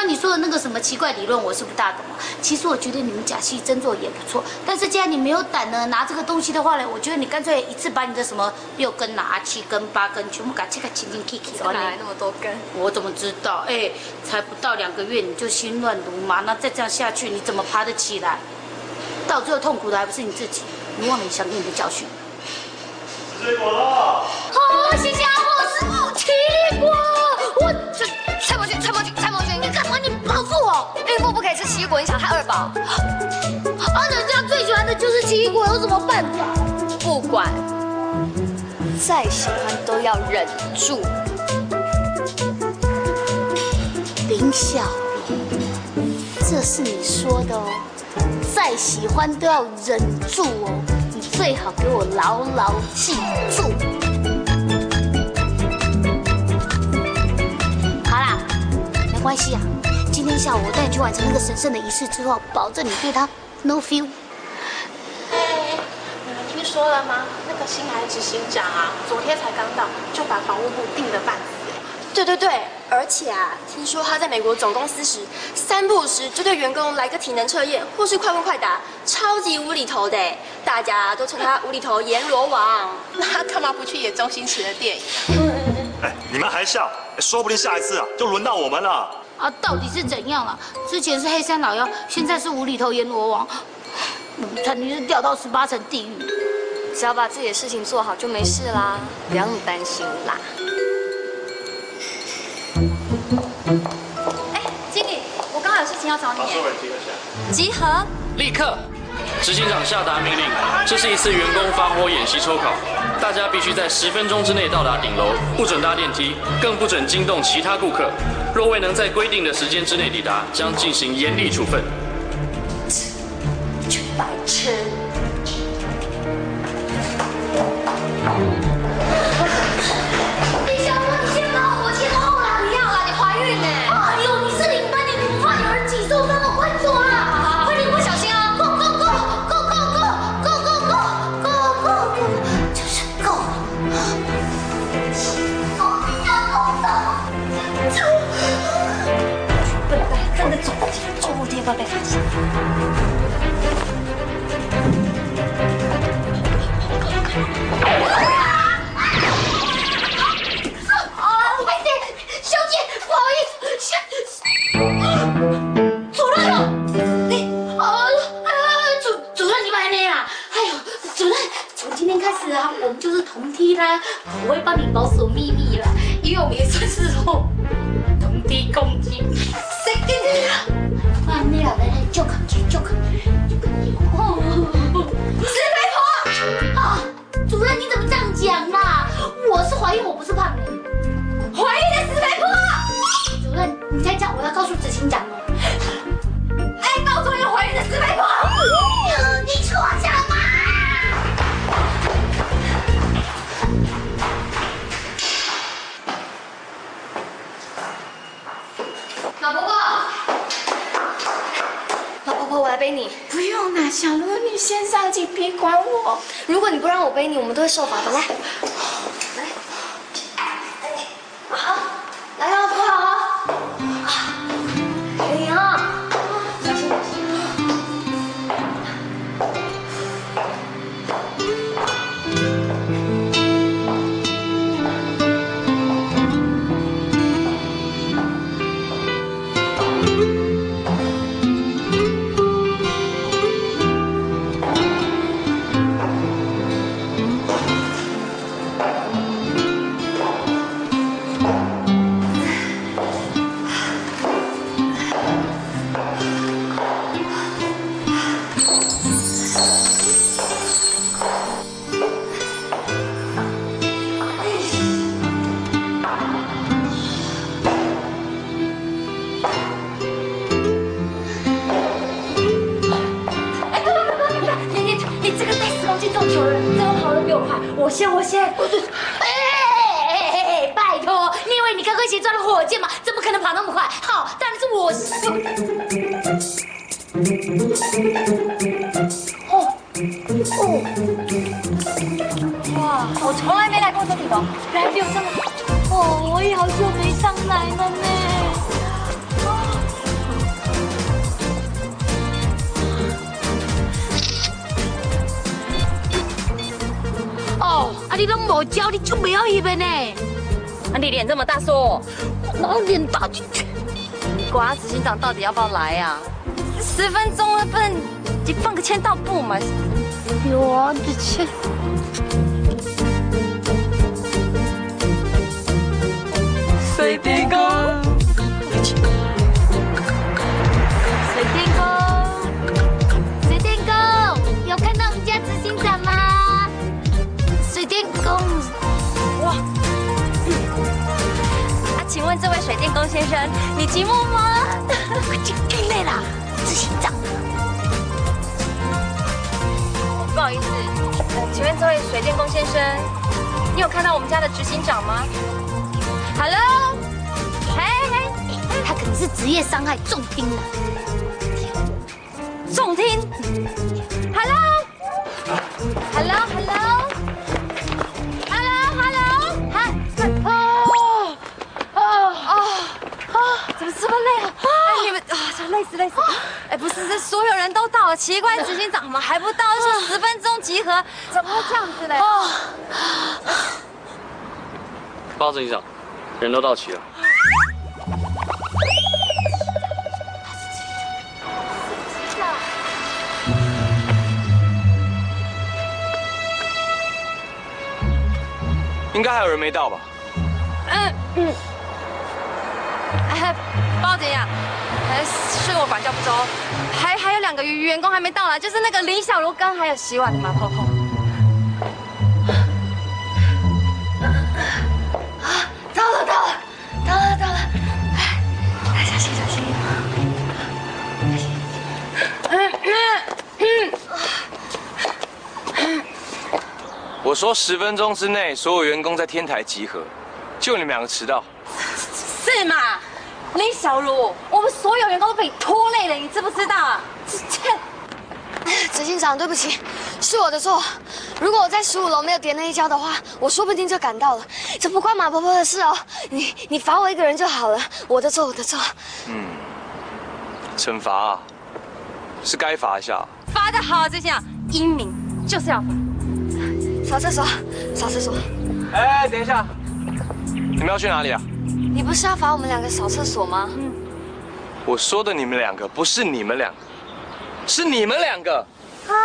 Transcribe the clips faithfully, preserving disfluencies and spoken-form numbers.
刚你说的那个什么奇怪理论，我是不大懂啊。其实我觉得你们假戏真做也不错，但是既然你没有胆呢拿这个东西的话呢，我觉得你干脆一次把你的什么六根啊、七根、八根全部给它切开清清 Kiki 的话， 哪来那么多根？ 我怎么知道？哎，才不到两个月你就心乱如麻，那再这样下去，你怎么爬得起来？到最后痛苦的还不是你自己？你忘了你想给你的教训？ 吃水果了！ 好，谢谢阿莫师傅，奇异果，我这蔡魔君，蔡魔君，蔡魔君， 你干嘛？你保住我！ 孕妇不可以吃奇异果，影响胎儿保。 啊，人家最喜欢的就是奇异果，有什么办法？ 不管再喜欢都要忍住。 林小玲，这是你说的哦。再喜欢都要忍住哦，你最好给我牢牢记住。好啦，没关系啊，今天下午我带你去完成那个神圣的仪式之后，保证你对他 no feel。 哎，你们听说了吗？那个新来执行长啊，昨天才刚到，就把房务部定了半死。 对对对，而且啊，听说他在美国总公司时，三不五时就对员工来个体能测验，或是快问快答，超级无厘头的，大家都称他无厘头阎罗王。 那他干嘛不去演周星驰的电影？ 哎，你们还笑？说不定下一次啊，就轮到我们了。 啊，到底是怎样啊？之前是黑山老妖，现在是无厘头阎罗王，肯定是掉到十八层地狱。 只要把自己的事情做好就没事啦，不要那么担心啦。 哎，经理，我刚好有事情要找你。 老师，我集合下。 集合。 立刻！执行长下达命令，这是一次员工发火演习抽考，大家必须在十分钟之内到达顶楼，不准搭电梯，更不准惊动其他顾客。若未能在规定的时间之内抵达，将进行严厉处分。 去白痴！李小波，你先跑，我先后啦！ 不要啦，你怀孕呢！ 哎呦，你是领班的，你不怕有人挤受伤了？快走啦！快点，快小心啊 ！Go go go go go go go go go go go， 就是 go。走，走，走，笨蛋，真的走不进，走不进，不要被发现。我们就是同梯啦，我会帮你保守秘密啦，因为我们也算是哦同梯共进。谁跟你啊？慢点来来，就看去就看。哦，死肥婆！啊，主任你怎么这样讲啦？我是怀孕，我不是胖人。怀孕的死肥婆！主任，你再讲，我要告诉执行长哦。哎，告诉你怀孕的死肥婆！你错讲吗？ 老婆婆，老婆婆，我来背你。 不用啦，小罗，你先上去，别管我。 如果你不让我背你，我们都会受罚的。来，来，好，来哦，扶好哦。可以啊，小心，小心。 我先，我先。哎哎哎哎！拜托，你以为你刚刚一起装了火箭吗？怎么可能跑那么快？好，当然是我。哦哦！哇，我从来没来过这里哦，来比我这么。哦，我也好久没上来了呢。 你拢无教，你就没有翕的呢。 啊，你脸这么大说， 哪有脸大进去？ 管执行长到底要不要来啊？十分钟了，不然你放个签到簿嘛。 有啊，这签。 水电工， 水电工，水电工，有看到我们家执行长吗？水电工， 哇！啊，请问这位水电工先生，你寂寞吗？ 太累了，执行长。 不好意思，呃，请问这位水电工先生，你有看到我们家的执行长吗 ？Hello， 嘿嘿， 他可能是职业伤害重听了。 重听 ，Hello，Hello，Hello，Hello，Hello，嗨，哦哦哦哦，怎么这么累啊？哎，你们啊，这累死累死！哎，不是，这所有人都到了，奇怪，执行长们还不到，说十分钟集合，怎么会这样子嘞？ 报告执行长，人都到齐了。 应该还有人没到吧？ 嗯嗯。哎，报警呀！哎，是我管教不周，还还有两个员工还没到来，就是那个林小茹跟还有洗碗的马婆婆。啊，到了到了到了到了！哎，小心小心！嗯嗯嗯。我说十分钟之内，所有员工在天台集合，就你们两个迟到。 是嘛？林小茹，我们所有员工都被你拖累了，你知不知道啊？ 执行长，对不起，是我的错。如果我在十五楼没有跌那一跤的话，我说不定就赶到了。这不关马婆婆的事哦，你你罚我一个人就好了。我的错，我的错。 嗯，惩罚啊，是该罚一下。 罚得好，执行长，英明就是要罚。 扫厕所，扫厕所。 哎，等一下，你们要去哪里啊？ 你不是要罚我们两个扫厕所吗？ 嗯。 我说的你们两个不是你们两个，是你们两个。 啊！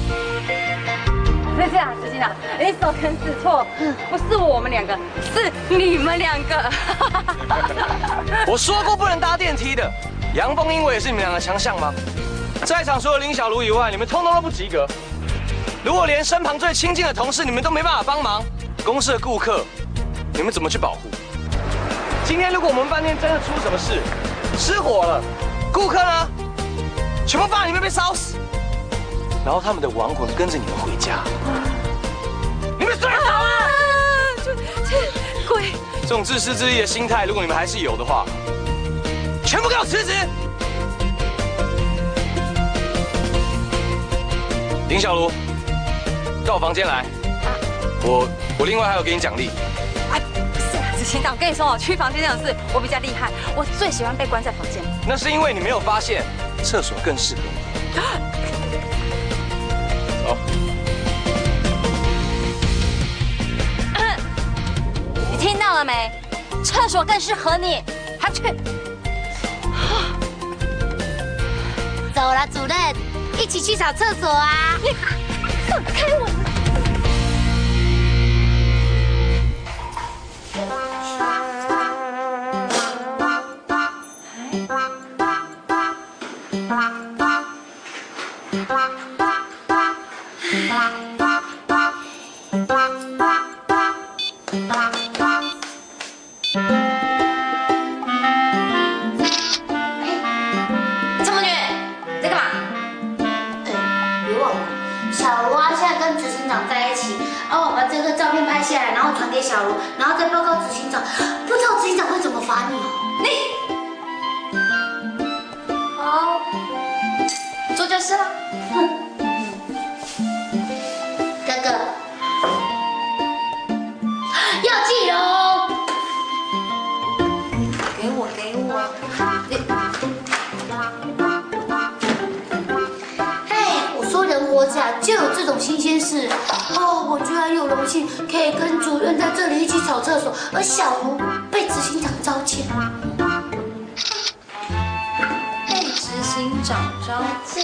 是这样，执行长，你手肯指错，不是我们两个，是你们两个。 我说过不能搭电梯的，阳奉阴违也是你们两个强项吗？在场除了林小茹以外，你们通通都不及格。如果连身旁最亲近的同事你们都没办法帮忙，公司的顾客你们怎么去保护？今天如果我们饭店真的出什么事，失火了，顾客呢，全部放在里面被烧死，然后他们的亡魂跟着你们回家，你们睡得着吗？ 这这鬼！ 这种自私自利的心态，如果你们还是有的话，全部给我辞职！林小茹，到我房间来，我我另外还有给你奖励。 执行长，我跟你说哦，去房间这种事我比较厉害，我最喜欢被关在房间。 那是因为你没有发现，厕所更适合你。走。 你听到了没？厕所更适合你，还去。 走了，主任，一起去扫厕所啊！ 你放开我！ 陈美女，在干嘛？ 别忘了，小茹啊，现在跟执行长在一起，然后我把这个照片拍下来，然后传给小茹，然后再报告执行长，不知道执行长会怎么罚你哦。 你好，做就是了。 哥哥，要记哦。 给我，给我。 嘿，我说人活着下就有这种新鲜事。哦，我居然有荣幸可以跟主任在这里一起扫厕所，而小卢被执行长招见。 被执行长招见。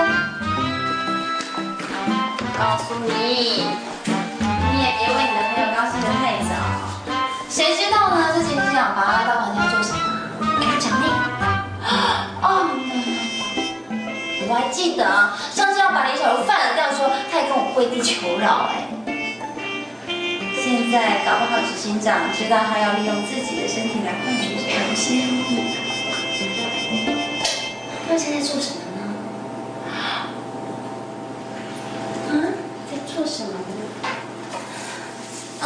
告诉你，你也别为你的朋友高兴得太早。谁知道呢？这执行长把他当玩家做什么？给他奖励。哦，我还记得啊，上次要把林小璐犯了掉的时候，他也跟我跪地求饶哎。现在搞不好执行长知道他要利用自己的身体来换取某些利益。他现在做什么呢？啊，在做什么呢？啊！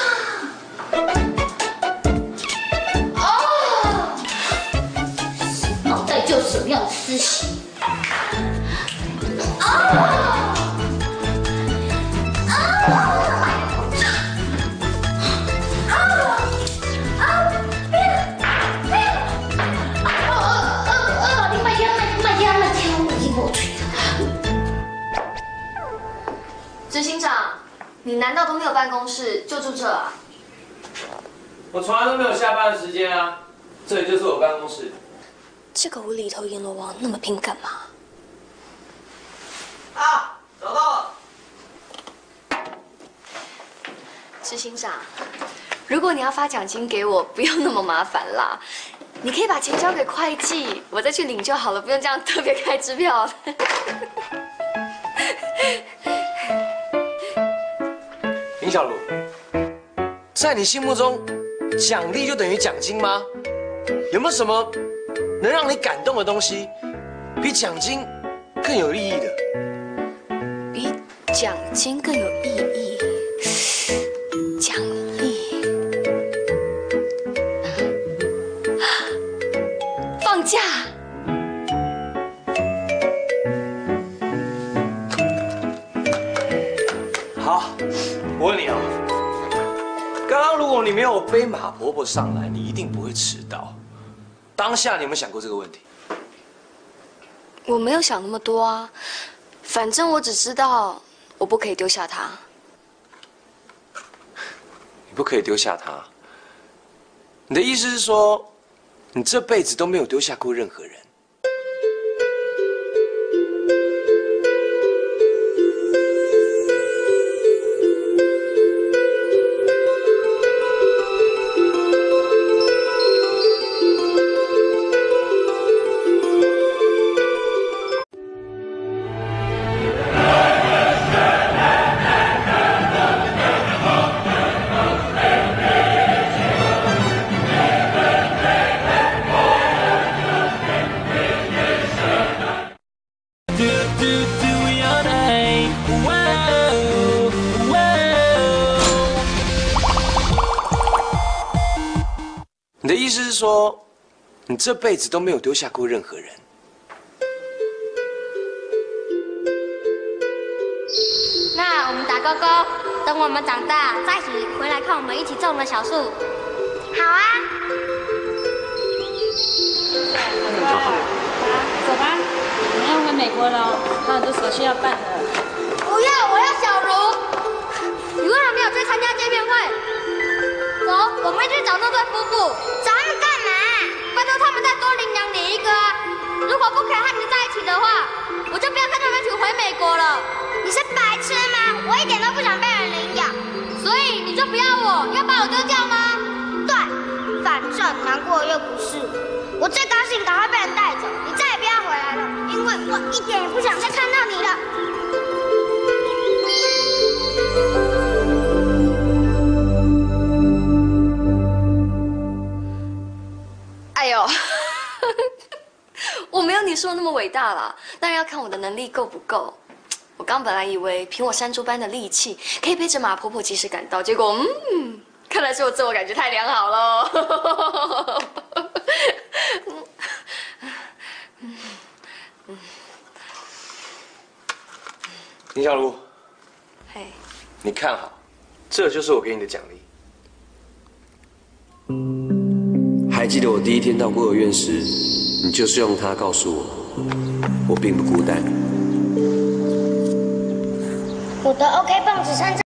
哦！ 脑袋就什么样的思想？啊！啊！ 执行长，你难道都没有办公室，就住这啊？ 我从来都没有下班的时间啊，这里就是我办公室。 这个无厘头阎罗王那么拼干嘛？ 啊，找到了。 执行长，如果你要发奖金给我，不用那么麻烦啦，你可以把钱交给会计，我再去领就好了，不用这样特别开支票。 林小璐，在你心目中，奖励就等于奖金吗？有没有什么能让你感动的东西，比奖金更有意义的？ 比奖金更有意义？奖励？放假？ 好，我问你啊，刚刚如果你没有背马婆婆上来，你一定不会迟到。当下你有没有想过这个问题？ 我没有想那么多啊，反正我只知道我不可以丢下她。 你不可以丢下她。你的意思是说，你这辈子都没有丢下过任何人？你的意思是说，你这辈子都没有丢下过任何人？ 那我们打勾勾，等我们长大再一起回来看我们一起种的小树。好啊。 走吧，我们要回美国了，还有很多手续要办的。 不要，我要小茹。你为什么没有去参加见面会？走，我们去找那对夫妇。找他们干嘛？拜托他们再多领养你一个啊！如果不可以和你们在一起的话，我就不要跟他们一起回美国了。你是白痴吗？我一点都不想被人领养，所以你就不要我，要把我丢掉吗？对，反正难过又不是我，我最高兴赶快被人带走，你再也不要回来了，因为我一点也不想再看到你了。 哎呦，我没有你说的那么伟大啦，当然要看我的能力够不够。我刚本来以为凭我山猪般的力气，可以背着马婆婆及时赶到，结果嗯，看来是我自我感觉太良好喽。 林小璐， 嘿， 你看好，这就是我给你的奖励。还记得我第一天到孤儿院时，你就是用它告诉我，我并不孤单。 我的 OK 棒只剩这。